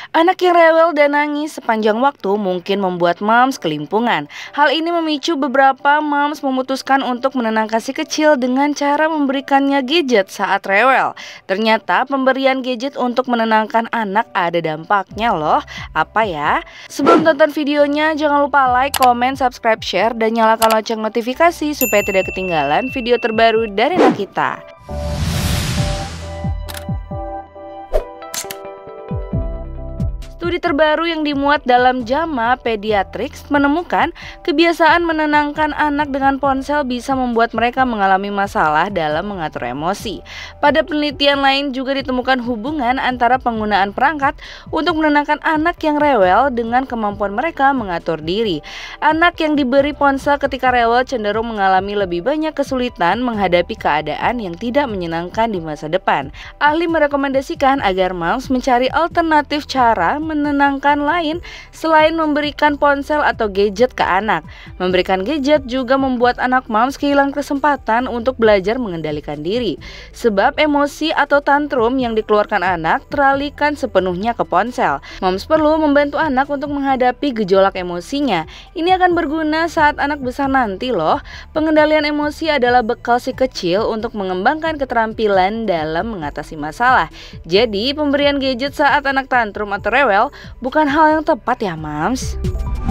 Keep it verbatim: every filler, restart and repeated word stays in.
Anak yang rewel dan nangis sepanjang waktu mungkin membuat moms kelimpungan. Hal ini memicu beberapa moms memutuskan untuk menenangkan si kecil dengan cara memberikannya gadget saat rewel. Ternyata pemberian gadget untuk menenangkan anak ada dampaknya loh. Apa ya? Sebelum tonton videonya, jangan lupa like, comment, subscribe, share, dan nyalakan lonceng notifikasi supaya tidak ketinggalan video terbaru dari Nakita. Studi terbaru yang dimuat dalam JAMA Pediatrics menemukan kebiasaan menenangkan anak dengan ponsel bisa membuat mereka mengalami masalah dalam mengatur emosi. Pada penelitian lain juga ditemukan hubungan antara penggunaan perangkat untuk menenangkan anak yang rewel dengan kemampuan mereka mengatur diri. Anak yang diberi ponsel ketika rewel cenderung mengalami lebih banyak kesulitan menghadapi keadaan yang tidak menyenangkan di masa depan. Ahli merekomendasikan agar moms mencari alternatif cara menenangkan lain selain memberikan ponsel atau gadget ke anak. Memberikan gadget juga membuat anak moms kehilangan kesempatan untuk belajar mengendalikan diri, sebab emosi atau tantrum yang dikeluarkan anak teralihkan sepenuhnya ke ponsel. Moms perlu membantu anak untuk menghadapi gejolak emosinya. Ini akan berguna saat anak besar nanti loh. Pengendalian emosi adalah bekal si kecil untuk mengembangkan keterampilan dalam mengatasi masalah. Jadi pemberian gadget saat anak tantrum atau rewel bukan hal yang tepat ya, Mams.